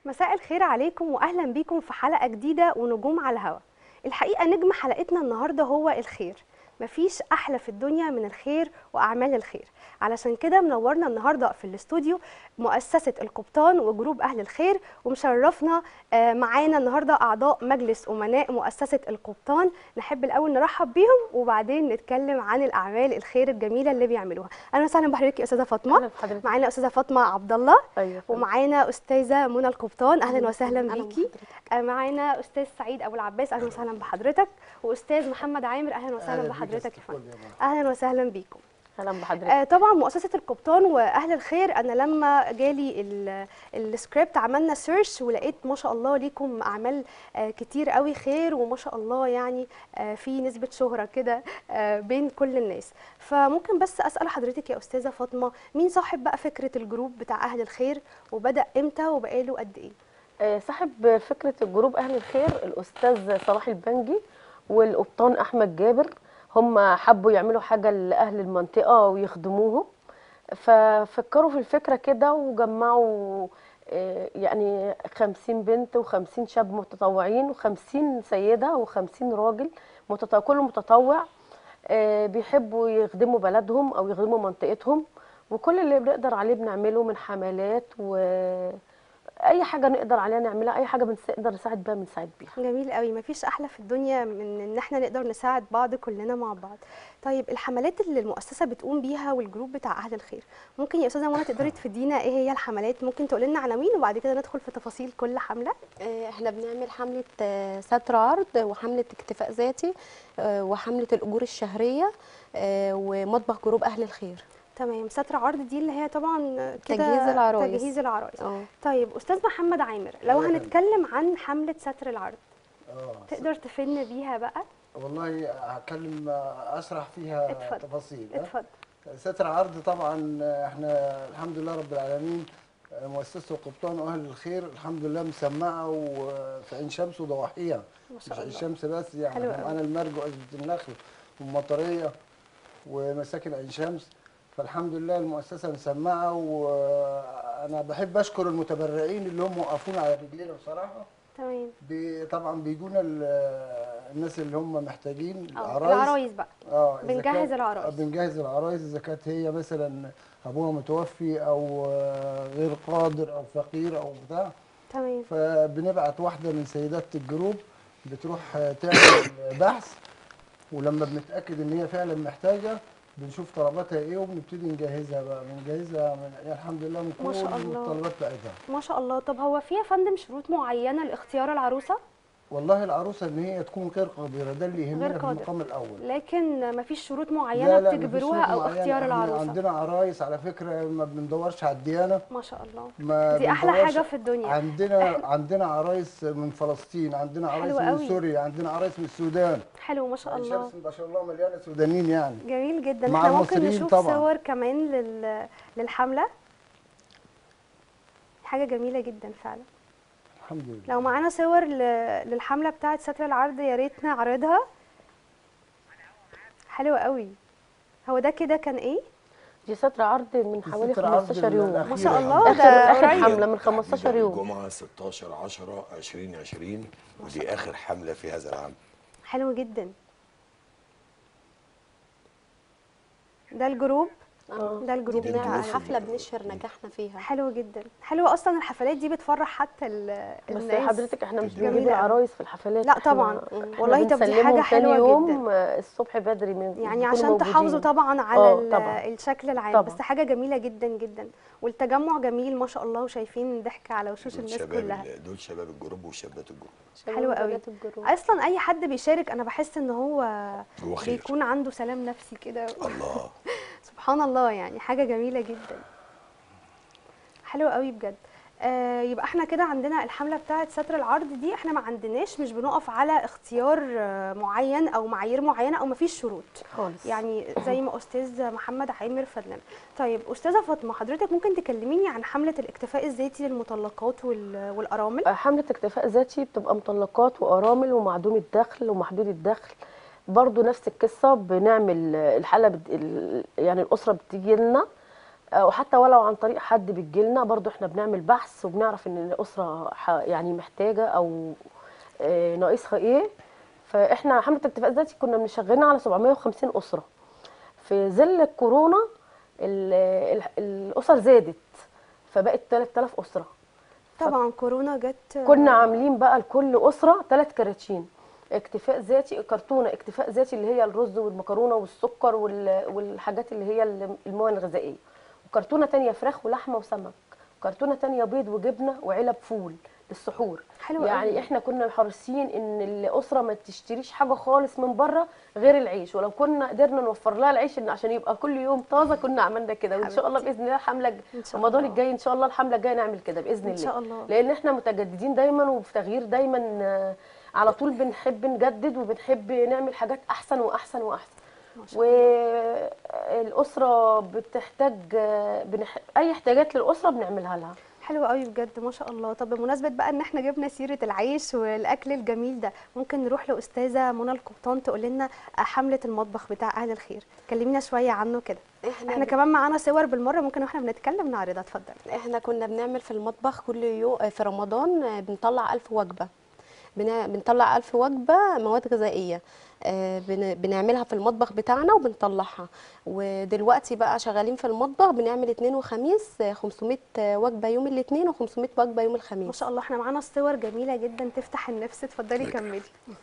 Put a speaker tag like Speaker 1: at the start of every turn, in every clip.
Speaker 1: مساء الخير عليكم واهلا بيكم في حلقه جديده ونجوم على الهوا. الحقيقه نجم حلقتنا النهارده هو الخير. مفيش احلى في الدنيا من الخير واعمال الخير. علشان كده منورنا النهارده في الاستوديو مؤسسه القبطان وجروب اهل الخير، ومشرفنا معانا النهارده اعضاء مجلس امناء مؤسسه القبطان. نحب الاول نرحب بيهم وبعدين نتكلم عن الاعمال الخير الجميله اللي بيعملوها. اهلا وسهلا بحضرتك يا استاذه فاطمه.
Speaker 2: اهلا بحضرتك.
Speaker 1: معانا استاذه فاطمه عبد الله.
Speaker 2: ايوه
Speaker 1: ومعانا استاذه منى القبطان. اهلا وسهلا
Speaker 2: أهلاً
Speaker 1: بيكي.
Speaker 2: بحضرتك.
Speaker 1: معانا استاذ سعيد ابو العباس. اهلا وسهلا بحضرتك. واستاذ محمد عامر. اهلا وسهلا بحضرتك يا فندم. اهلا وسهلا بيكم.
Speaker 2: اهلا بحضرتك.
Speaker 1: طبعا مؤسسه القبطان واهل الخير، انا لما جالي السكريبت عملنا سيرش ولقيت ما شاء الله ليكم اعمال كتير قوي خير، وما شاء الله يعني في نسبه شهره كده بين كل الناس. فممكن بس اسال حضرتك يا استاذه فاطمه، مين صاحب بقى فكره الجروب بتاع اهل الخير، وبدا امتى وبقاله قد ايه؟
Speaker 2: صاحب فكره الجروب اهل الخير الاستاذ صلاح البنجي والقبطان احمد جابر. هم حبوا يعملوا حاجه لاهل المنطقه ويخدموهم، ففكروا في الفكره كده وجمعوا يعني 50 بنت و50 شاب متطوعين و50 سيده و50 راجل كل متطوع بيحبوا يخدموا بلدهم او يخدموا منطقتهم. وكل اللي بنقدر عليه بنعمله من حملات، واي حاجه نقدر عليها نعملها، اي حاجه نقدر نساعد بيها بنساعد بيها.
Speaker 1: جميل قوي. مفيش احلى في الدنيا من ان احنا نقدر نساعد بعض كلنا مع بعض. طيب الحملات اللي المؤسسه بتقوم بيها والجروب بتاع اهل الخير، ممكن يا استاذه منى تقدري تفيدينا ايه هي الحملات؟ ممكن تقول لنا عناوين وبعد كده ندخل في تفاصيل كل حمله.
Speaker 3: احنا بنعمل حملة ستر عرض، وحملة اكتفاء ذاتي، وحملة الأجور الشهرية، ومطبخ جروب أهل الخير.
Speaker 1: تمام. ستر عرض دي اللي هي طبعا كده
Speaker 3: تجهيز العرايس.
Speaker 1: تجهيز العرايس. طيب استاذ محمد عامر، لو هنتكلم عن حمله ستر العرض تقدر تفيدنا بيها بقى؟
Speaker 4: والله هتكلم اشرح فيها
Speaker 1: اتفضل.
Speaker 4: تفاصيل.
Speaker 1: اتفضل.
Speaker 4: ستر عرض طبعا احنا الحمد لله رب العالمين مؤسسه القبطان واهل الخير الحمد لله مسمعه وفي عين شمس وضواحيها،
Speaker 1: ما
Speaker 4: مش
Speaker 1: شاء
Speaker 4: عين
Speaker 1: الله.
Speaker 4: شمس بس، يعني
Speaker 1: حلو قوي.
Speaker 4: انا المرج وعزبة النخل والمطريه ومساكن عين شمس، فالحمد لله المؤسسه مسمعه. وانا بحب اشكر المتبرعين اللي هم وقفونا على رجلينا بصراحه.
Speaker 1: تمام.
Speaker 4: طبعا بيجونا الناس اللي هم محتاجين
Speaker 1: العرايس بقى. بنجهز العرايس.
Speaker 4: بنجهز العرايس اذا كانت هي مثلا ابوها متوفي او غير قادر او فقير او بتاع.
Speaker 1: تمام.
Speaker 4: فبنبعت واحده من سيدات الجروب بتروح تعمل بحث، ولما بنتاكد ان هي فعلا محتاجه بنشوف طلباتها ايه وبنبتدي نجهزها بقى، بنجهزها يعني الحمد لله من
Speaker 1: ما شاء
Speaker 4: كل
Speaker 1: الله.
Speaker 4: الطلبات بتاعتها.
Speaker 1: ما شاء الله. طب هو في يا فندم شروط معينه لاختيار العروسه؟
Speaker 4: والله العروسه ان هي تكون غير قادره، ده اللي يهمنا
Speaker 1: غير
Speaker 4: في
Speaker 1: قادرة.
Speaker 4: المقام الاول.
Speaker 1: لكن مفيش شروط معينه
Speaker 4: لا مفيش
Speaker 1: بتجبروها
Speaker 4: شروط
Speaker 1: او
Speaker 4: معينة.
Speaker 1: اختيار
Speaker 4: احنا
Speaker 1: العروسه؟
Speaker 4: عندنا عرايس على فكره ما بندورش على الديانه.
Speaker 1: ما شاء الله.
Speaker 4: ما
Speaker 1: دي احلى
Speaker 4: بندورش.
Speaker 1: حاجه في الدنيا.
Speaker 4: عندنا عرايس من فلسطين، عندنا عرايس
Speaker 1: حلو
Speaker 4: من
Speaker 1: قوي.
Speaker 4: سوريا، عندنا عرايس من السودان.
Speaker 1: حلو ما شاء
Speaker 4: عين
Speaker 1: الله.
Speaker 4: شمس ما شاء الله مليانه سودانيين يعني.
Speaker 1: جميل جدا.
Speaker 4: مع
Speaker 1: احنا ممكن
Speaker 4: المصريين
Speaker 1: نشوف
Speaker 4: طبعاً.
Speaker 1: صور كمان للحمله. حاجه جميله جدا فعلا.
Speaker 4: الحمد لله.
Speaker 1: لو معانا صور للحمله بتاعه ستر العرض يا ريت نعرضها. حلو قوي. هو ده كده كان ايه؟
Speaker 2: دي ستر عرض من حوالي
Speaker 4: ستر عرض
Speaker 2: 15 يوم.
Speaker 4: الأخيرة
Speaker 1: ما شاء
Speaker 4: يعني.
Speaker 1: الله.
Speaker 2: اخر
Speaker 1: قريب.
Speaker 2: حمله من 15 يوم.
Speaker 5: الجمعة 16/10/2020 ودي آخر حملة في هذا العام.
Speaker 1: حلو جدا. ده الجروب. ده الجروب
Speaker 3: دي
Speaker 1: بتاع
Speaker 3: بنعمل
Speaker 1: أهل
Speaker 3: حفلة
Speaker 1: الخير.
Speaker 3: بنشهر نجاحنا فيها.
Speaker 1: حلو جدا. حلوه اصلا الحفلات دي بتفرح حتى
Speaker 2: بس
Speaker 1: الناس.
Speaker 2: حضرتك احنا مش
Speaker 1: جميلة
Speaker 2: بنجيب
Speaker 1: أوي.
Speaker 2: العرايس في الحفلات.
Speaker 1: لا طبعا. والله طب دي
Speaker 2: بنسلمهم
Speaker 1: حاجه
Speaker 2: تاني
Speaker 1: حلوه
Speaker 2: يوم
Speaker 1: جدا.
Speaker 2: الصبح بدري من
Speaker 1: يعني
Speaker 2: بيكونوا
Speaker 1: عشان
Speaker 2: موجودين.
Speaker 1: تحافظوا طبعا على
Speaker 2: طبعا.
Speaker 1: الشكل العام.
Speaker 2: طبعا.
Speaker 1: بس حاجه جميله جدا جدا، والتجمع جميل ما شاء الله، وشايفين ضحك على وشوش
Speaker 5: دول
Speaker 1: الناس
Speaker 5: شباب
Speaker 1: كلها.
Speaker 5: دول شباب الجروب وشابات الجروب.
Speaker 1: حلو قوي.
Speaker 3: بنات الجروب.
Speaker 1: اصلا اي حد بيشارك انا بحس ان هو
Speaker 5: هو خير.
Speaker 1: بيكون عنده سلام نفسي كده.
Speaker 5: الله.
Speaker 1: سبحان الله، يعني حاجه جميله جدا. حلو قوي بجد. يبقى احنا كده عندنا الحمله بتاعه ستر العرض دي، احنا ما عندناش، مش بنقف على اختيار معين او معايير معينه او ما فيش شروط
Speaker 2: خالص.
Speaker 1: يعني زي ما استاذ محمد عامر فضلنا. طيب استاذه فاطمه، حضرتك ممكن تكلميني عن حمله الاكتفاء الذاتي للمطلقات والارامل؟
Speaker 2: حملة اكتفاء ذاتي بتبقى مطلقات وأرامل ومعدوم الدخل ومحدود الدخل. برضو نفس القصة، بنعمل الحالة يعني الأسرة بتيجي لنا وحتى ولو عن طريق حد بتجيلنا برضو احنا بنعمل بحث وبنعرف ان الاسره يعني محتاجه او ناقصها ايه. فاحنا حمله الاكتفاء الذاتي كنا مشغلين على 750 اسره. في ظل الكورونا الاسر زادت فبقت 3000 اسره.
Speaker 1: طبعا كورونا جت.
Speaker 2: كنا عاملين بقى لكل اسره 3 كراتين اكتفاء ذاتي، كرتونه اكتفاء ذاتي اللي هي الرز والمكرونه والسكر والحاجات اللي هي المواد الغذائيه، وكرتونه تانية فراخ ولحمه وسمك، كرتونه تانية بيض وجبنه وعلب فول للسحور.
Speaker 1: حلو
Speaker 2: يعني
Speaker 1: قوي.
Speaker 2: احنا كنا حريصين ان الاسره ما تشتريش حاجه خالص من بره غير العيش، ولو كنا قدرنا نوفر لها العيش إن عشان يبقى كل يوم طازه كنا عملنا كده. وان شاء الله
Speaker 1: حبيبتي.
Speaker 2: باذن الله الحمله
Speaker 1: إن شاء
Speaker 2: رمضان
Speaker 1: الله.
Speaker 2: الجاي ان شاء الله الحمله الجايه نعمل كده باذن
Speaker 1: إن
Speaker 2: الله.
Speaker 1: شاء الله.
Speaker 2: لان احنا متجددين دايما وفي تغيير دايما، على طول بنحب نجدد وبنحب نعمل حاجات احسن واحسن واحسن.
Speaker 1: ما شاء الله.
Speaker 2: والاسره بتحتاج اي احتياجات للاسره بنعملها لها.
Speaker 1: حلو قوي بجد ما شاء الله. طب بمناسبه بقى ان احنا جبنا سيره العيش والاكل الجميل ده، ممكن نروح لاستاذه منى القبطان تقول لنا حمله المطبخ بتاع اهل الخير، كلمينا شويه عنه كده. احنا كمان معانا صور بالمره ممكن واحنا بنتكلم نعرضها. اتفضل.
Speaker 3: احنا كنا بنعمل في المطبخ كل يوم في رمضان بنطلع 1000 وجبة، بنطلع 1000 وجبة مواد غذائية بنعملها في المطبخ بتاعنا وبنطلعها. ودلوقتي بقى شغالين في المطبخ بنعمل اثنين وخميس 500 وجبة يوم الاثنين و500 وجبة يوم الخميس.
Speaker 1: ما شاء الله احنا معانا صور جميله جدا تفتح النفس. اتفضلي كملي.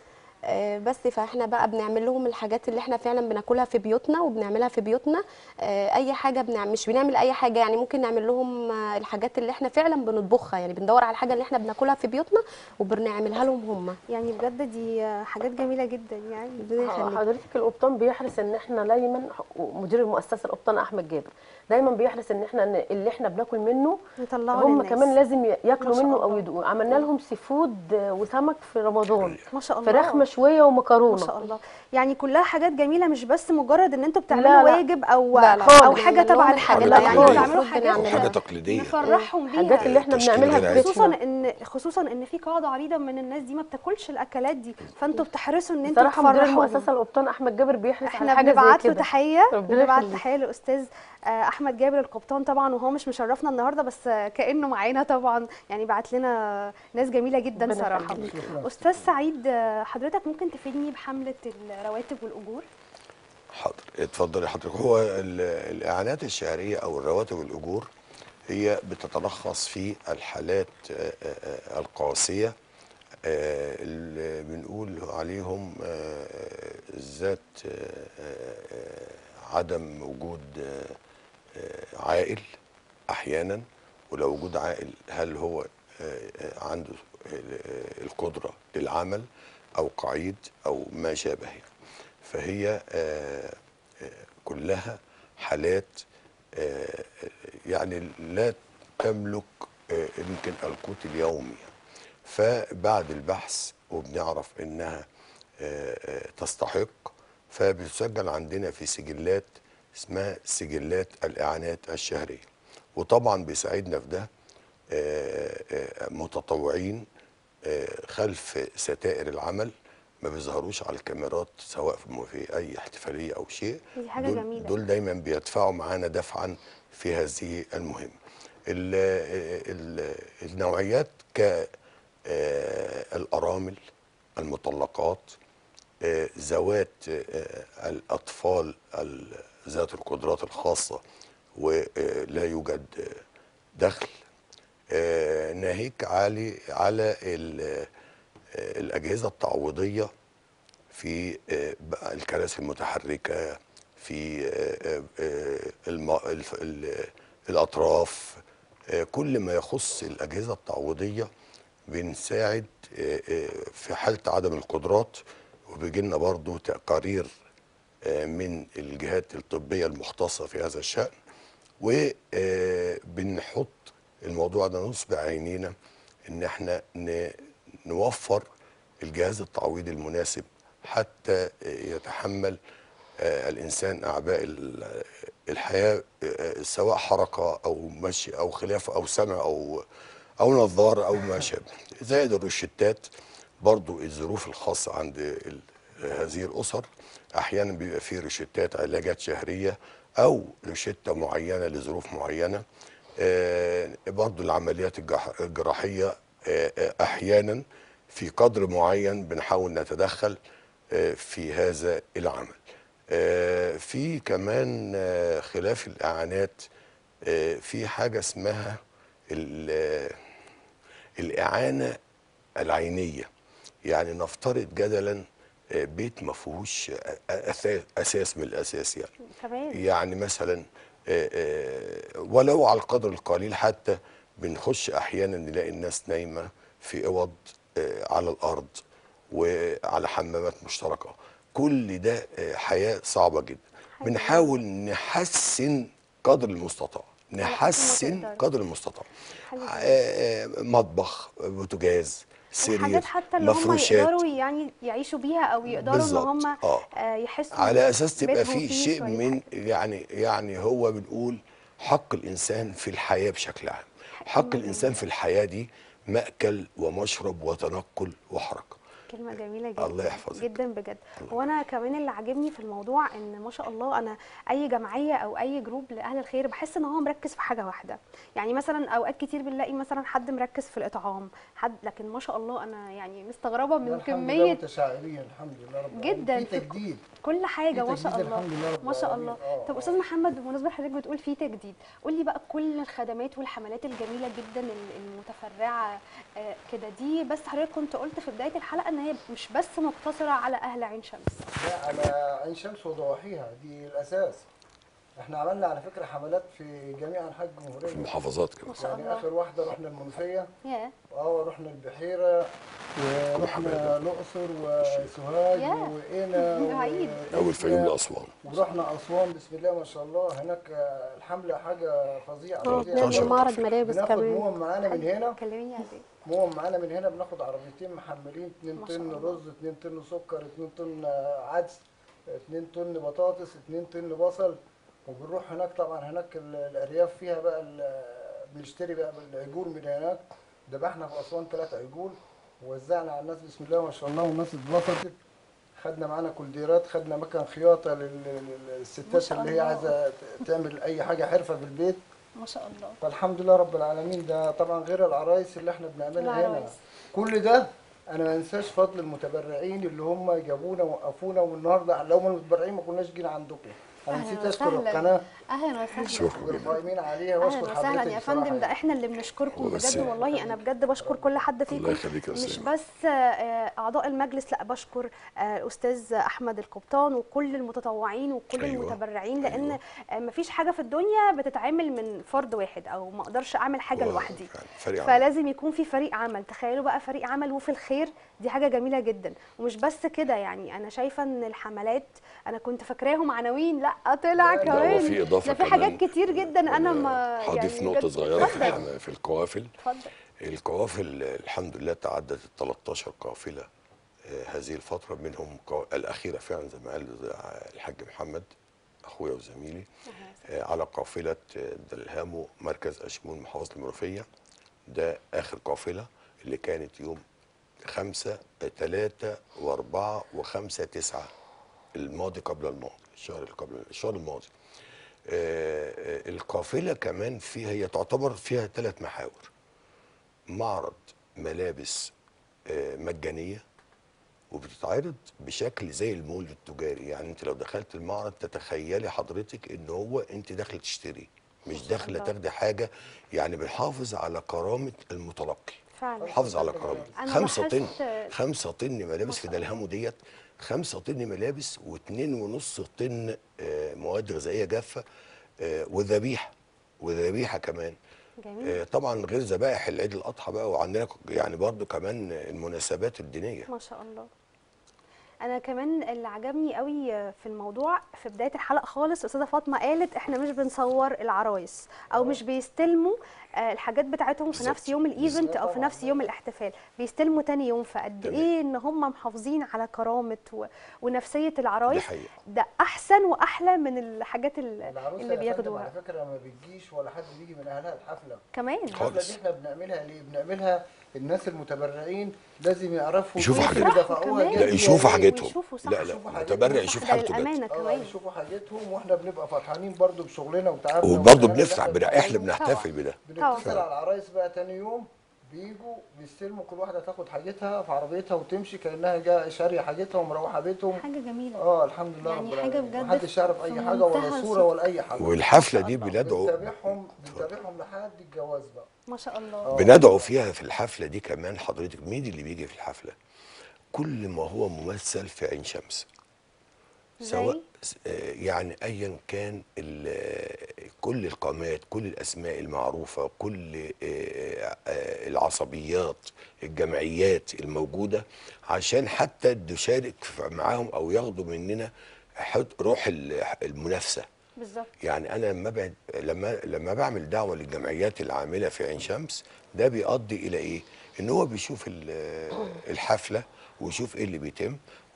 Speaker 3: بس فاحنا بقى بنعمل لهم الحاجات اللي احنا فعلا بناكلها في بيوتنا وبنعملها في بيوتنا. اي حاجه مش بنعمل اي حاجه، يعني ممكن نعمل لهم الحاجات اللي احنا فعلا بنطبخها، يعني بندور على الحاجه اللي احنا بناكلها في بيوتنا وبنعملها لهم هم.
Speaker 1: يعني بجد دي حاجات جميله جدا. يعني
Speaker 3: ربنا يخليك.
Speaker 2: حضرتك القبطان بيحرص ان احنا دايما، مدير المؤسسه القبطان احمد جابر دايما بيحرص ان احنا اللي احنا بناكل منه
Speaker 1: نطلعه
Speaker 2: هم
Speaker 1: للناس.
Speaker 2: كمان لازم ياكلوا
Speaker 1: ما شاء
Speaker 2: منه
Speaker 1: الله.
Speaker 2: او يدوقوا. عملنا لهم سي فود وسمك في رمضان،
Speaker 1: ما شاء الله.
Speaker 2: فراخ مشويه ومكرونه.
Speaker 1: ما شاء الله. يعني كلها حاجات جميله، مش بس مجرد ان انتوا بتعملوا
Speaker 2: لا لا.
Speaker 1: واجب او
Speaker 3: لا لا.
Speaker 1: او حاجه
Speaker 3: بنعمل
Speaker 1: تبع
Speaker 3: لهم
Speaker 1: الحاجه،
Speaker 3: الحاجات
Speaker 1: لا
Speaker 3: اللي
Speaker 1: يعني
Speaker 3: احنا
Speaker 1: بتعملوا
Speaker 3: المفروض
Speaker 1: حاجات
Speaker 3: بنعملها.
Speaker 5: حاجه تقليديه.
Speaker 1: نفرحهم بيها.
Speaker 2: حاجات اللي احنا
Speaker 5: تشكيل
Speaker 2: بنعملها
Speaker 5: غير
Speaker 2: في
Speaker 5: عيش.
Speaker 2: بيتنا.
Speaker 1: خصوصا ان في قاعده عريضه من الناس دي ما بتاكلش الاكلات دي، فانتوا بتحرصوا ان انتوا
Speaker 2: بصراحه مدير
Speaker 1: تفرحوهم.
Speaker 2: المؤسسه القبطان احمد جابر بيحرص على
Speaker 1: احنا
Speaker 2: حاجه زي
Speaker 1: بنبعت له
Speaker 2: كده.
Speaker 1: تحيه،
Speaker 2: ربنا
Speaker 1: بنبعت
Speaker 2: يخليك.
Speaker 1: تحيه لاستاذ احمد جابر القبطان طبعا، وهو مش مشرفنا النهارده بس كانه معانا طبعا، يعني بعت لنا ناس جميله جدا
Speaker 2: ربنا
Speaker 1: صراحه.
Speaker 2: يخليك.
Speaker 1: استاذ سعيد حضرتك ممكن تفيدني بحمله الرواتب والاجور؟
Speaker 5: حاضر، اتفضلي حضرتك. هو الاعانات الشهريه او الرواتب والاجور هي بتتلخص في الحالات القاسيه اللي بنقول عليهم ذات عدم وجود عائل احيانا، ولو وجود عائل هل هو عنده القدره للعمل او قعيد او ما شابه. فهي كلها حالات يعني لا تملك يمكن القوت اليومي. فبعد البحث وبنعرف انها تستحق، فبتسجل عندنا في سجلات اسمها سجلات الاعانات الشهريه. وطبعا بيساعدنا في ده متطوعين خلف ستائر العمل، ما بيظهروش على الكاميرات سواء في اي احتفاليه او شيء.
Speaker 1: دي حاجه جميله.
Speaker 5: دول دايما بيدفعوا معانا دفعا في هذه المهمه. النوعيات كالارامل، المطلقات، ذوات الاطفال ذات القدرات الخاصه ولا يوجد دخل، ناهيك على الاجهزه التعويضيه في الكراسي المتحركه، في الاطراف، كل ما يخص الاجهزه التعويضيه بنساعد في حاله عدم القدرات. وبيجي لنا برضه تقارير من الجهات الطبيه المختصه في هذا الشان، وبنحط الموضوع ده نصب عينينا ان احنا نوفر الجهاز التعويضي المناسب حتى يتحمل الانسان اعباء الحياه، سواء حركه او مشي او خلافه او سمع او نظاره او ما شابه. زائد الروشتات برضو الظروف الخاصه عند هذه الاسر، احيانا بيبقى فيه روشتات علاجات شهريه او روشته معينه لظروف معينه. برضو العمليات الجراحيه احيانا في قدر معين بنحاول نتدخل في هذا العمل. في كمان خلاف الاعانات في حاجه اسمها الاعانه العينيه. يعني نفترض جدلا بيت ما فيهوش اساس من الاساس، يعني
Speaker 1: تمام.
Speaker 5: يعني مثلا ولو على القدر القليل حتى بنخش احيانا نلاقي الناس نايمه في اوض على الارض وعلى حمامات مشتركه. كل ده حياه صعبه جدا.
Speaker 1: حاجة
Speaker 5: بنحاول نحسن قدر المستطاع،
Speaker 1: على قد ما
Speaker 5: نحسن
Speaker 1: تقدر.
Speaker 5: قدر المستطاع.
Speaker 1: حاجة جميلة.
Speaker 5: مطبخ، بوتاجاز،
Speaker 1: الحاجات
Speaker 5: سرير،
Speaker 1: حتى اللي هم
Speaker 5: مفروشات.
Speaker 1: يقدروا يعني يعيشوا بيها او يقدروا ان
Speaker 5: بالظبط.
Speaker 1: هم يحسوا
Speaker 5: على اساس تبقى
Speaker 1: بيتهم
Speaker 5: في
Speaker 1: فيه
Speaker 5: شيء
Speaker 1: شوية
Speaker 5: من
Speaker 1: حاجة.
Speaker 5: يعني هو بنقول حق الانسان في الحياه بشكل عام. حق
Speaker 1: كلمة
Speaker 5: الانسان
Speaker 1: جميلة.
Speaker 5: في الحياه دي مأكل ومشرب وتنقل وحركه.
Speaker 1: كلمة جميلة
Speaker 5: الله
Speaker 1: جدا
Speaker 5: يحفظك.
Speaker 1: جدا بجد. وانا كمان اللي عاجبني في الموضوع ان ما شاء الله انا اي جمعية او اي جروب لاهل الخير بحس ان هو مركز في حاجة واحدة. يعني مثلا اوقات كتير بنلاقي مثلا حد مركز في الاطعام، حد، لكن ما شاء الله انا يعني مستغربة
Speaker 4: لا
Speaker 1: من
Speaker 4: الحمد لله
Speaker 1: كمية
Speaker 4: متشعبين الحمد لله رب العالمين.
Speaker 1: جدا
Speaker 4: في تجديد،
Speaker 1: كل حاجه
Speaker 4: في
Speaker 1: ما شاء
Speaker 4: تجديد
Speaker 1: الله.
Speaker 4: الحمد لله رب
Speaker 1: ما شاء
Speaker 4: العالمين.
Speaker 1: الله. طب استاذ محمد، بمناسبه حضرتك بتقول في تجديد، قول لي بقى كل الخدمات والحملات الجميله جدا المتفرعه كده دي، بس حضرتك كنت قلت في بدايه الحلقه ان هي مش بس مقتصره على اهل عين شمس.
Speaker 4: لا على عين شمس وضواحيها دي الاساس. احنا عملنا على فكره حملات في جميع انحاء
Speaker 5: في
Speaker 4: الجمهوريه.
Speaker 5: المحافظات كمان.
Speaker 1: ما شاء
Speaker 4: يعني
Speaker 1: الله.
Speaker 4: اخر واحده رحنا المنوفيه،
Speaker 1: يا
Speaker 4: رحنا البحيره، ورحنا الاقصر وسوهاج
Speaker 1: يا.
Speaker 4: وقنا
Speaker 1: عيد.
Speaker 5: اول في يوم لاسوان.
Speaker 4: ورحنا اسوان. بسم الله ما شاء الله هناك الحمله حاجه فظيعه فظيعه.
Speaker 3: بنعمل
Speaker 5: 13
Speaker 3: معرض
Speaker 5: قافلة.
Speaker 3: ملابس
Speaker 4: بناخد
Speaker 3: كمان.
Speaker 4: موهم معانا من هنا،
Speaker 1: كلميني عليه.
Speaker 4: موهم معانا من هنا، بناخد عربيتين محملين 2
Speaker 1: ما شاء
Speaker 4: طن
Speaker 1: الله.
Speaker 4: رز، 2 طن سكر، 2 طن عدس، 2 طن بطاطس، 2 طن بصل. وبنروح هناك طبعا هناك الارياف فيها بقى بنشتري بقى العجول من هناك. ذبحنا في اسوان 3 عجول ووزعنا على الناس بسم الله ما شاء الله، والناس اتبسطت. خدنا معانا كولديرات، خدنا مكان خياطه
Speaker 1: ما
Speaker 4: للستات
Speaker 1: شاء
Speaker 4: اللي هي
Speaker 1: الله.
Speaker 4: عايزه تعمل اي حاجه حرفه في البيت.
Speaker 1: ما شاء الله.
Speaker 4: فالحمد لله رب العالمين. ده طبعا غير العرايس اللي احنا بنعملها هنا.
Speaker 1: العرايس.
Speaker 4: كل ده انا ما انساش فضل المتبرعين اللي هم جابونا ووقفونا، والنهارده لو ما المتبرعين ما كناش جينا عندكم. انا
Speaker 1: أهلاً
Speaker 4: نسيت اشكر
Speaker 1: وسهلاً.
Speaker 4: القناه
Speaker 1: اهلا وسهلا.
Speaker 5: شكرا جدا.
Speaker 4: والقائمين عليها
Speaker 1: اهلا
Speaker 4: واشكر
Speaker 1: وسهلا
Speaker 4: حضرتك
Speaker 1: يا
Speaker 4: بصراحة
Speaker 1: فندم، ده
Speaker 4: يعني.
Speaker 1: احنا اللي بنشكركم
Speaker 5: الله
Speaker 1: بجد
Speaker 5: يسلمك.
Speaker 1: والله. انا بجد بشكر كل حد
Speaker 5: الله
Speaker 1: فيكم،
Speaker 5: يخليك يا
Speaker 1: مش
Speaker 5: أسامة.
Speaker 1: بس اعضاء المجلس، لا بشكر الاستاذ احمد القبطان وكل المتطوعين وكل
Speaker 5: أيوة.
Speaker 1: المتبرعين، لان
Speaker 5: أيوة.
Speaker 1: مفيش حاجه في الدنيا بتتعمل من فرد واحد، او ما اقدرش اعمل حاجه
Speaker 5: هو
Speaker 1: لوحدي.
Speaker 5: فعلا فريق عمل.
Speaker 1: فلازم يكون في فريق عمل. تخيلوا بقى فريق عمل وفي الخير، دي حاجه جميله جدا. ومش بس كده، يعني انا شايفه ان الحملات انا كنت فاكراهم عناوين، لا طلع
Speaker 4: لا،
Speaker 5: لا،
Speaker 1: كمان
Speaker 5: وفي اضافه
Speaker 1: ده في
Speaker 5: كمان.
Speaker 1: حاجات كتير جدا انا ما
Speaker 5: هضيف
Speaker 1: يعني
Speaker 5: نقطه
Speaker 1: بجد.
Speaker 5: صغيره
Speaker 1: اتفضل.
Speaker 5: في القوافل.
Speaker 1: اتفضل.
Speaker 5: القوافل الحمد لله تعدت ال 13 قافله هذه الفتره، منهم الاخيره فعلا زي ما قال الحاج محمد اخويا وزميلي على قافله دلهامو مركز اشمون محافظه المنوفيه. ده اخر قافله اللي كانت يوم 5 3 و4 و5 9 الماضي قبل الماضي، الشهر الماضي. القافله كمان فيها، هي تعتبر فيها 3 محاور: معرض ملابس مجانيه وبتتعرض بشكل زي المول التجاري. يعني انت لو دخلت المعرض تتخيلي حضرتك ان هو انت داخله تشتري، مش داخله
Speaker 1: الله.
Speaker 5: تاخدي حاجه. يعني بنحافظ على كرامه المتلقي،
Speaker 1: فعلا.
Speaker 5: بنحافظ على كرامته.
Speaker 1: أنا
Speaker 5: 5 طن،
Speaker 1: لاحظت
Speaker 5: 5 طن ملابس
Speaker 1: ما
Speaker 5: في
Speaker 1: شاء الله.
Speaker 5: دلهمو ديت، 5 طن ملابس و2.5 طن مواد غذائيه جافه وذبيحه كمان.
Speaker 1: جميل.
Speaker 5: طبعا غير ذبائح العيد الاضحى بقى، وعندنا يعني برضو كمان المناسبات الدينيه.
Speaker 1: ما شاء الله. انا كمان اللي عجبني قوي في الموضوع في بدايه الحلقه خالص استاذه فاطمه قالت احنا مش بنصور العرايس او مش بيستلموا الحاجات بتاعتهم في نفس يوم الايفنت او في نفس يوم الاحتفال، بيستلموا تاني يوم. فقد
Speaker 5: تمام.
Speaker 1: ايه ان هم محافظين على كرامه ونفسيه العرايس.
Speaker 5: حقيقة.
Speaker 1: ده احسن واحلى من الحاجات
Speaker 4: العروسه
Speaker 1: اللي
Speaker 4: يا فندم
Speaker 1: بياخدوها
Speaker 4: على فكره ما بتجيش ولا حد بيجي من اهلها الحفله.
Speaker 1: كمان.
Speaker 4: الحفله
Speaker 5: خالص.
Speaker 4: دي احنا بنعملها ليه؟ بنعملها الناس المتبرعين لازم يعرفوا
Speaker 5: يشوفوا
Speaker 4: الفلوس
Speaker 5: حاجتهم.
Speaker 4: اللي دفعوها
Speaker 1: كمان.
Speaker 4: دي
Speaker 5: لا
Speaker 4: هي
Speaker 5: يشوفوا
Speaker 4: إيه.
Speaker 5: حاجتهم.
Speaker 1: ويشوفوا صح.
Speaker 5: لا لا
Speaker 4: يشوفوا
Speaker 5: المتبرع
Speaker 4: حاجتهم.
Speaker 5: يشوف
Speaker 1: ده
Speaker 5: حالته بجد.
Speaker 1: للامانه كمان.
Speaker 4: يشوفوا حاجتهم، واحنا بنبقى فرحانين برضو بشغلنا وتعبنا
Speaker 5: وبرضه
Speaker 4: والشغل اللي
Speaker 5: بنفرح
Speaker 4: احنا
Speaker 5: احنا
Speaker 4: بنعمله.
Speaker 5: بنحتفل بده.
Speaker 4: بنتصل على العرايس بقى تاني يوم، بيجوا بيستلموا، كل واحده تاخد حاجتها في عربيتها وتمشي كانها جايه شاريه حاجتها ومروحه بيتهم.
Speaker 1: حاجه جميله.
Speaker 4: الحمد لله
Speaker 1: يعني
Speaker 4: رب
Speaker 1: حاجة
Speaker 4: العالمين.
Speaker 1: بجد
Speaker 4: محدش يعرف
Speaker 1: في
Speaker 4: اي حاجه ولا
Speaker 1: منتهى
Speaker 4: صوره ولا اي حاجه.
Speaker 5: والحفله
Speaker 1: ما
Speaker 5: دي
Speaker 1: شاء الله.
Speaker 5: بندعو
Speaker 4: بنتابعهم لحد الجواز بقى.
Speaker 1: ما شاء الله.
Speaker 5: بندعو فيها في الحفله دي كمان حضرتك. مين اللي بيجي في الحفله؟ كل ما هو ممثل في عين شمس، سواء يعني ايا كان كل القامات، كل الاسماء المعروفه، كل العصبيات، الجمعيات الموجوده، عشان حتى نشارك معاهم او ياخدوا مننا روح المنافسه.
Speaker 1: بالظبط.
Speaker 5: يعني انا لما بعمل دعوه للجمعيات العامله في عين شمس، ده بيؤدي الى ايه؟ ان هو بيشوف الحفله ويشوف ايه اللي بيتم،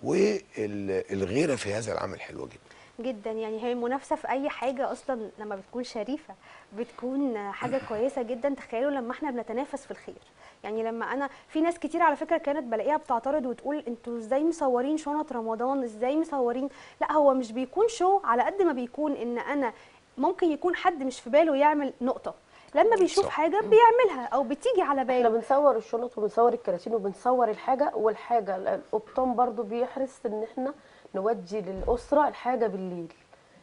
Speaker 5: والغيره في هذا العمل حلوه جدا
Speaker 1: جدا. يعني هي المنافسه في اي حاجه اصلا لما بتكون شريفه بتكون حاجه كويسه جدا. تخيلوا لما احنا بنتنافس في الخير. يعني لما انا في ناس كتير على فكره كانت بلاقيها بتعترض وتقول انتوا ازاي مصورين شنط رمضان، ازاي مصورين. لا، هو مش بيكون شو على قد ما بيكون ان انا ممكن يكون حد مش في باله يعمل نقطه، لما بيشوف
Speaker 5: صح.
Speaker 1: حاجه بيعملها او بتيجي على
Speaker 2: احنا
Speaker 1: باله.
Speaker 2: بنصور الشنط وبنصور الكراتين وبنصور الحاجه، والحاجه القبطان برضو بيحرص ان احنا نودي للاسره الحاجه بالليل،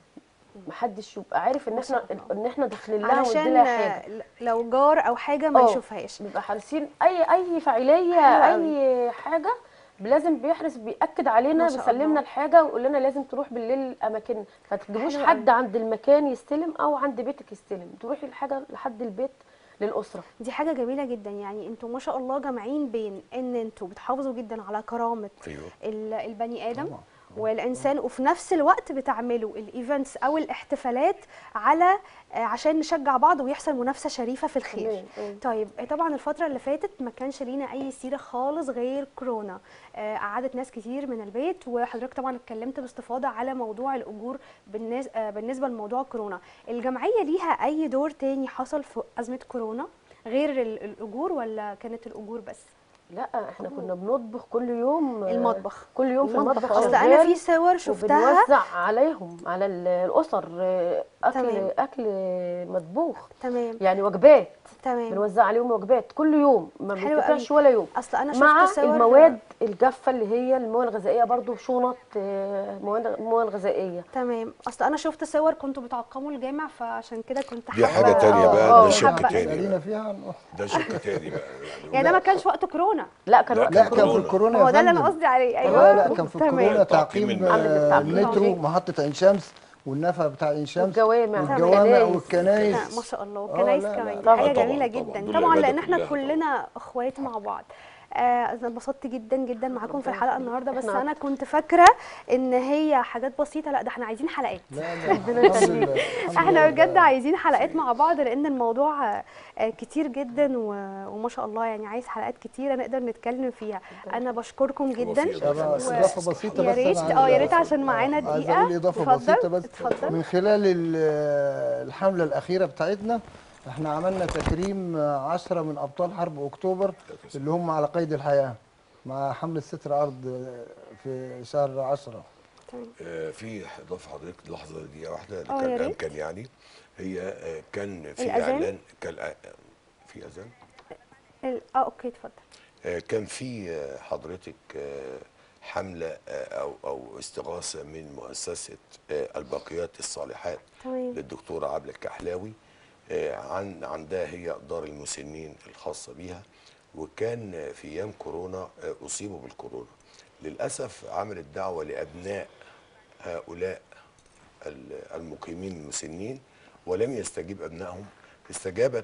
Speaker 2: محدش يبقى عارف ان احنا داخلين لها وندي
Speaker 1: علشان
Speaker 2: لها حاجه.
Speaker 1: لو جار او حاجه ما يشوفهاش.
Speaker 2: بيبقى حارسين اي فعاليه، اي حاجه لازم بيحرص بيأكد علينا،
Speaker 1: ما شاء الله.
Speaker 2: بيسلمنا الحاجه ويقول لنا لازم تروح بالليل اماكن، ما تجيبوش
Speaker 1: حلو
Speaker 2: حد
Speaker 1: قوي.
Speaker 2: عند المكان يستلم او عند بيتك يستلم، تروحي الحاجه لحد البيت للاسره.
Speaker 1: دي حاجه جميله جدا. يعني انتوا ما شاء الله جامعين بين ان انتوا بتحافظوا جدا على كرامه البني ادم
Speaker 4: طبعا.
Speaker 1: والانسان، وفي نفس الوقت بتعملوا الايفنتس او الاحتفالات على عشان نشجع بعض ويحصل منافسه شريفه في الخير. طيب طبعا الفتره اللي فاتت ما كانش لينا اي سيره خالص غير كورونا، قعدت ناس كتير من البيت، وحضرتك طبعا اتكلمت باستفاضه على موضوع الاجور بالنسبه لموضوع كورونا. الجمعيه ليها اي دور تاني حصل في ازمه كورونا غير الاجور، ولا كانت الاجور بس؟
Speaker 2: لا، احنا كنا بنطبخ كل يوم،
Speaker 1: المطبخ
Speaker 2: كل يوم في المطبخ
Speaker 1: اصل انا في صور شفتها
Speaker 2: وبنوزع عليهم على الاسر
Speaker 1: تمام.
Speaker 2: اكل مطبوخ.
Speaker 1: تمام.
Speaker 2: يعني وجبات،
Speaker 1: تمام.
Speaker 2: بنوزع عليهم وجبات كل يوم، ما
Speaker 1: حلو
Speaker 2: بنتقطعش
Speaker 1: قوي.
Speaker 2: ولا يوم.
Speaker 1: اصل انا شفت
Speaker 2: مع
Speaker 1: صور
Speaker 2: المواد الجافه اللي هي المواد الغذائيه، برضو شنط مواد غذائيه.
Speaker 1: تمام. اصل انا شفت صور كنتوا بتعقموا الجامع، فعشان كده كنت
Speaker 5: دي
Speaker 1: حابه
Speaker 5: حاجه تانية بقى، ده شق
Speaker 1: حابة
Speaker 5: تاني
Speaker 4: سألينا
Speaker 5: بقى.
Speaker 4: فيها
Speaker 5: ده شق تاني بقى.
Speaker 1: يعني ده ما كانش وقت كورونا.
Speaker 2: لا، كان وقت
Speaker 4: لا، كان في
Speaker 2: كورونا.
Speaker 4: الكورونا
Speaker 1: هو
Speaker 4: يا
Speaker 1: ده اللي انا
Speaker 4: فندم.
Speaker 1: قصدي عليه. ايوه
Speaker 4: لا كان في الكورونا تعقيم المترو، محطة عين شمس والنفق بتاع عين شمس
Speaker 2: والجوامع
Speaker 4: والكنايس.
Speaker 1: ما شاء الله. والكنايس كمان
Speaker 5: طبعاً.
Speaker 1: حاجه
Speaker 5: طبعاً.
Speaker 1: جميله
Speaker 5: طبعاً.
Speaker 1: جدا
Speaker 5: دول
Speaker 1: طبعا،
Speaker 5: العبادة
Speaker 1: لان احنا
Speaker 5: كلها
Speaker 1: كلنا اخوات مع بعض. انا انبسطت جدا جدا معاكم في الحلقه النهارده، بس انا كنت فاكره ان هي حاجات بسيطه. لا، ده احنا عايزين حلقات.
Speaker 4: لا الحمد لله.
Speaker 1: احنا بجد عايزين حلقات مع بعض، لان الموضوع كتير جدا وما شاء الله. يعني عايز حلقات كتيره نقدر نتكلم فيها. انا بشكركم جدا.
Speaker 4: اضافه بسيطه
Speaker 1: يا ريت يا ريت عشان معانا
Speaker 4: عايز
Speaker 1: دقيقه.
Speaker 4: اقول اضافه بسيطه بس.
Speaker 1: اتفضل.
Speaker 4: من خلال الحمله الاخيره بتاعتنا، احنا عملنا تكريم 10 من ابطال حرب اكتوبر اللي هم على قيد الحياه مع حمله ستر ارض في شهر 10.
Speaker 5: في اضافه حضرتك لحظه دقيقه واحده
Speaker 1: يا
Speaker 5: كان
Speaker 1: ريت.
Speaker 5: امكن يعني. هي كان في
Speaker 1: الأذان؟
Speaker 5: اعلان في اذان.
Speaker 1: اوكي اتفضل.
Speaker 5: كان في حضرتك حمله او استغاثه من مؤسسه الباقيات الصالحات
Speaker 1: تمام.
Speaker 5: للدكتوره عبلة الكحلاوي، عندها هي دار المسنين الخاصه بيها، وكان في ايام كورونا اصيبوا بالكورونا. للاسف عملت دعوه لابناء هؤلاء المقيمين المسنين، ولم يستجيب ابنائهم. استجابت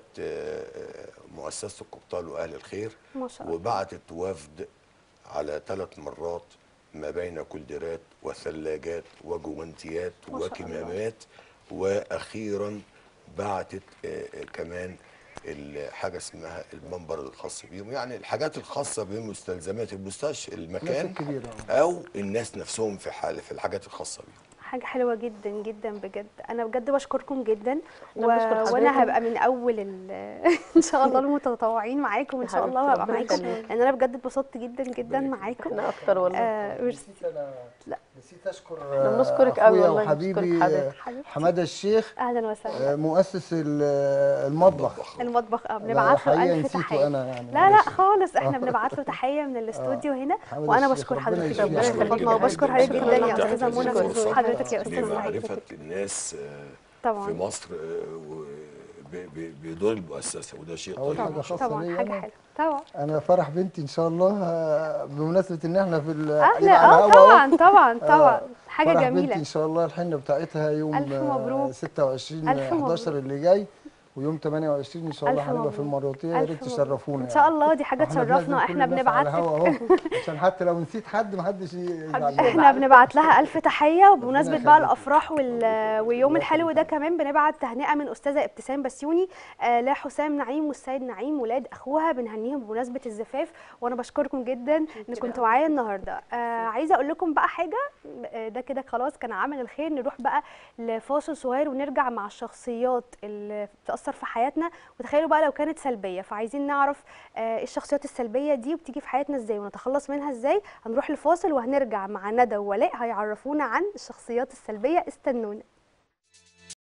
Speaker 5: مؤسسه القبطان واهل الخير،
Speaker 1: ما شاء الله.
Speaker 5: وبعتت وفد على 3 مرات ما بين كولدرات وثلاجات وجوانتيات
Speaker 1: ما شاء الله.
Speaker 5: وكمامات، واخيرا بعتت كمان حاجه اسمها المنبر الخاص بيهم، يعني الحاجات الخاصه بمستلزمات المستشفى المكان
Speaker 4: الكبيرة.
Speaker 5: او الناس نفسهم في الحاجات الخاصه بيهم.
Speaker 1: حاجة حلوة جدا جدا بجد. أنا بجد بشكركم جدا
Speaker 2: أنا بشكر حضرتك.
Speaker 1: وأنا هبقى من أول إن شاء الله المتطوعين معاكم إن شاء الله،
Speaker 2: حبيبتي،
Speaker 1: وهبقى
Speaker 2: ربنا
Speaker 1: معاكم
Speaker 2: يخليك.
Speaker 1: لأن أنا بجد اتبسطت جدا جدا معاكم.
Speaker 2: احنا اكتر والله.
Speaker 1: ميرسي.
Speaker 4: نسيت اشكر
Speaker 2: احنا بنشكرك قوي
Speaker 4: اخويا
Speaker 2: والله،
Speaker 4: وحبيبي
Speaker 2: بنشكرك حضرتك.
Speaker 1: حبيبتي.
Speaker 4: حماده الشيخ
Speaker 1: أهلا وسهلا.
Speaker 4: مؤسس المطبخ.
Speaker 1: المطبخ بنبعت له
Speaker 4: الحقيقة
Speaker 1: ألف
Speaker 4: نسيته
Speaker 1: تحية.
Speaker 4: أنا يعني،
Speaker 1: لا
Speaker 4: معلش.
Speaker 1: خالص، احنا بنبعت له تحية من الاستوديو هنا.
Speaker 4: حماده
Speaker 1: وأنا
Speaker 4: الشيخ،
Speaker 1: بشكر
Speaker 4: ربنا
Speaker 1: حضرتك
Speaker 4: يشفيه.
Speaker 1: ربنا
Speaker 2: يخليك.
Speaker 1: فاطمة، وبشكر حضرتك جدا يا
Speaker 5: تحت
Speaker 1: أستاذة
Speaker 5: هذه
Speaker 1: منى،
Speaker 5: الفرصة
Speaker 1: حضرتك يا أستاذة سعيد.
Speaker 5: لمعرفة الناس
Speaker 1: طبعا
Speaker 5: في مصر بدور المؤسسة، وده شيء
Speaker 4: أول
Speaker 5: طيب.
Speaker 4: حاجة خاصة
Speaker 1: طبعا
Speaker 4: ليا
Speaker 1: حاجة
Speaker 4: أنا،
Speaker 1: حلوة طبعا.
Speaker 4: أنا فرح بنتي إن شاء الله بمناسبة إن إحنا في
Speaker 1: أهلا.
Speaker 4: على الهوا أهو.
Speaker 1: طبعا حاجة
Speaker 4: فرح
Speaker 1: جميلة.
Speaker 4: بنتي إن شاء الله الحنة بتاعتها يوم
Speaker 1: ألف مبروك.
Speaker 4: 26
Speaker 1: ألف
Speaker 4: 11
Speaker 1: مبروك.
Speaker 4: اللي جاي، ويوم 28 إن شاء الله
Speaker 1: ألف
Speaker 4: هنبقى في
Speaker 1: مبروك.
Speaker 4: المريوطية، يا
Speaker 1: ألف
Speaker 4: ريت
Speaker 1: مبروك.
Speaker 4: تشرفونا
Speaker 1: إن شاء الله، دي حاجة
Speaker 4: إحنا
Speaker 1: تشرفنا.
Speaker 4: بنعزم كل
Speaker 1: إحنا
Speaker 4: الناس
Speaker 1: بنبعت
Speaker 4: على الهوا
Speaker 1: لك
Speaker 4: أهو، عشان حتى لو نسيت حد محدش يزعل.
Speaker 1: احنا بنبعت لها ألف تحية. وبمناسبة بقى
Speaker 4: يخليك.
Speaker 1: الأفراح واليوم الحلو ده كمان بنبعت تهنئة من أستاذة ابتسام بسيوني لحسام نعيم والسيد نعيم ولاد أخوها، بنهنيهم بمناسبة الزفاف. وأنا بشكركم جدا إن كنتوا معايا النهاردة. عايزة أقول لكم بقى حاجة، ده كده خلاص كان عمل الخير. نروح بقى لفاصل صغير ونرجع مع الشخصيات اللي بتأثر في حياتنا. وتخيلوا بقى لو كانت سلبية، فعايزين نعرف ايه الشخصيات السلبية دي وبتيجي في حياتنا ازاي ونتخلص منها ازاي. هنروح لفاصل وهنرجع مع ندى وولاء هيعرفونا عن الشخصيات السلبية. استنونا.